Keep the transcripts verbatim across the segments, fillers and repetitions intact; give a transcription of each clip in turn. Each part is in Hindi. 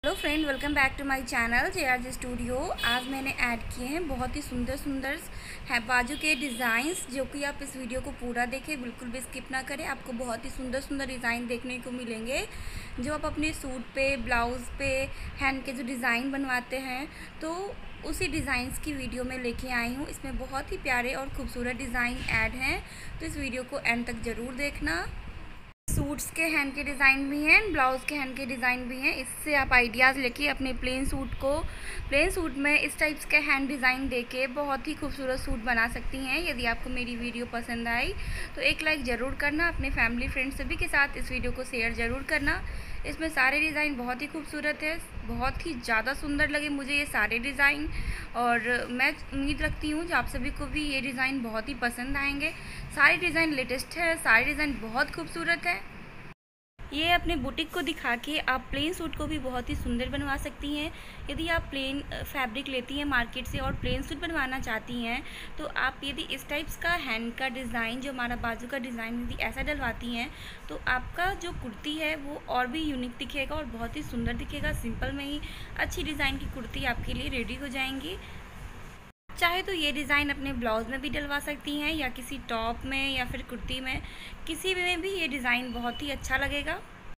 Hello friend, welcome back to my channel J R J studio. आज मैंने ऐड किए हैं बहुत ही सुंदर सुंदर है बाजू के डिज़ाइंस, जो कि आप इस वीडियो को पूरा देखें, बिल्कुल भी स्किप ना करें। आपको बहुत ही सुंदर सुंदर डिज़ाइन देखने को मिलेंगे जो आप अपने सूट पे, ब्लाउज़ पे, हैंड के जो डिज़ाइन बनवाते हैं, तो उसी डिज़ाइंस की वीडियो में लेके आई हूँ। इसमें बहुत ही प्यारे और ख़ूबसूरत डिज़ाइन ऐड हैं, तो इस वीडियो को एंड तक ज़रूर देखना। सूट्स के हैंड के डिज़ाइन भी हैं, ब्लाउज़ के हैंड के डिज़ाइन भी हैं। इससे आप आइडियाज़ लेके अपने प्लेन सूट को प्लेन सूट में इस टाइप्स के हैंड डिज़ाइन देके बहुत ही खूबसूरत सूट बना सकती हैं। यदि आपको मेरी वीडियो पसंद आई तो एक लाइक ज़रूर करना, अपने फैमिली फ्रेंड्स सभी के साथ इस वीडियो को शेयर ज़रूर करना। इसमें सारे डिज़ाइन बहुत ही खूबसूरत है, बहुत ही ज़्यादा सुंदर लगे मुझे ये सारे डिज़ाइन, और मैं उम्मीद रखती हूँ कि आप सभी को भी ये डिज़ाइन बहुत ही पसंद आएंगे। सारे डिज़ाइन लेटेस्ट है, सारे डिज़ाइन बहुत खूबसूरत है। ये अपने बुटीक को दिखा के आप प्लेन सूट को भी बहुत ही सुंदर बनवा सकती हैं। यदि आप प्लेन फैब्रिक लेती हैं मार्केट से और प्लेन सूट बनवाना चाहती हैं, तो आप यदि इस टाइप्स का हैंड का डिज़ाइन, जो हमारा बाजू का डिज़ाइन, यदि ऐसा डलवाती हैं तो आपका जो कुर्ती है वो और भी यूनिक दिखेगा और बहुत ही सुंदर दिखेगा। सिंपल में ही अच्छी डिज़ाइन की कुर्ती आपके लिए रेडी हो जाएंगी। चाहे तो ये डिज़ाइन अपने ब्लाउज़ में भी डलवा सकती हैं, या किसी टॉप में, या फिर कुर्ती में, किसी में भी ये डिज़ाइन बहुत ही अच्छा लगेगा।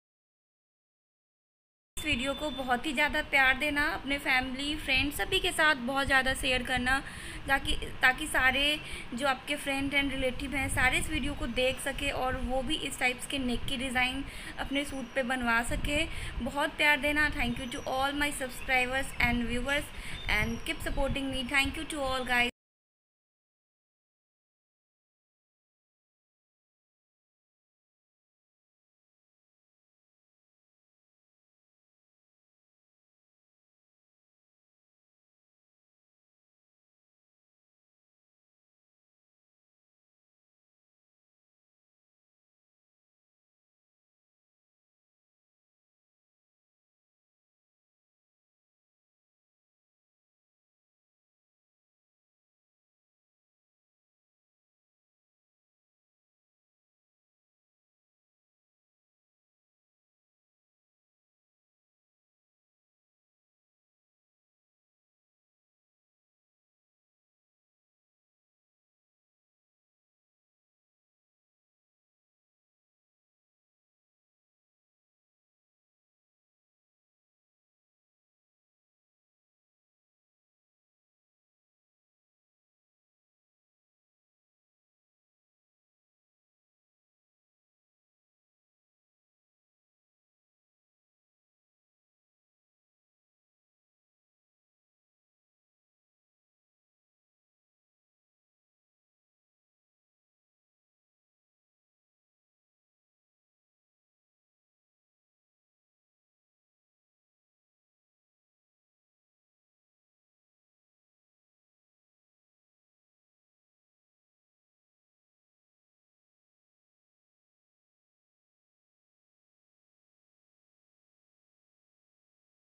इस वीडियो को बहुत ही ज़्यादा प्यार देना, अपने फैमिली फ्रेंड सभी के साथ बहुत ज़्यादा शेयर करना, ताकि ताकि सारे जो आपके फ्रेंड एंड रिलेटिव हैं सारे इस वीडियो को देख सके और वो भी इस टाइप्स के नेक की डिज़ाइन अपने सूट पे बनवा सके। बहुत प्यार देना। Thank you to all my subscribers and viewers, and keep supporting me. Thank you to all guys.